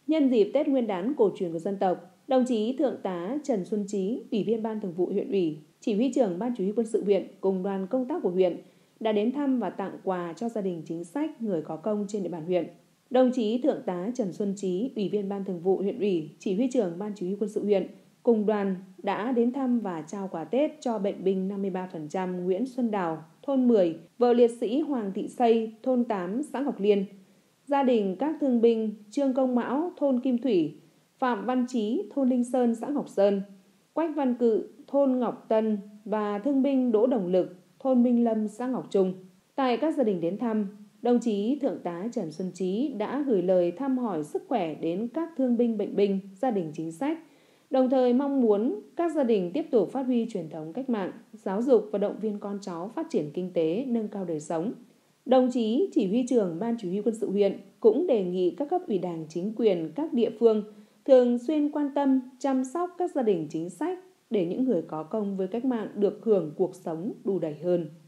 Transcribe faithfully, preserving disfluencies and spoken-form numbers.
Nhân dịp Tết Nguyên đán cổ truyền của dân tộc, đồng chí Thượng tá Trần Xuân Chí, Ủy viên Ban Thường vụ huyện ủy, Chỉ huy trưởng Ban Chỉ huy quân sự huyện cùng đoàn công tác của huyện đã đến thăm và tặng quà cho gia đình chính sách người có công trên địa bàn huyện. Đồng chí Thượng tá Trần Xuân Chí, Ủy viên Ban Thường vụ huyện ủy, Chỉ huy trưởng Ban Chỉ huy quân sự huyện cùng đoàn đã đến thăm và trao quà Tết cho bệnh binh năm mươi ba phần trăm Nguyễn Xuân Đào, thôn mười, vợ liệt sĩ Hoàng Thị Xây, thôn tám, xã Ngọc Liên, gia đình các thương binh Trương Công Mão, thôn Kim Thủy, Phạm Văn Chí, thôn Linh Sơn, xã Ngọc Sơn, Quách Văn Cự, thôn Ngọc Tân và thương binh Đỗ Đồng Lực, thôn Minh Lâm, xã Ngọc Trung. Tại các gia đình đến thăm, đồng chí Thượng tá Trần Xuân Chí đã gửi lời thăm hỏi sức khỏe đến các thương binh bệnh binh, gia đình chính sách, đồng thời mong muốn các gia đình tiếp tục phát huy truyền thống cách mạng, giáo dục và động viên con cháu phát triển kinh tế, nâng cao đời sống. Đồng chí Chỉ huy trưởng Ban Chỉ huy quân sự huyện cũng đề nghị các cấp ủy Đảng, chính quyền các địa phương thường xuyên quan tâm, chăm sóc các gia đình chính sách để những người có công với cách mạng được hưởng cuộc sống đủ đầy hơn.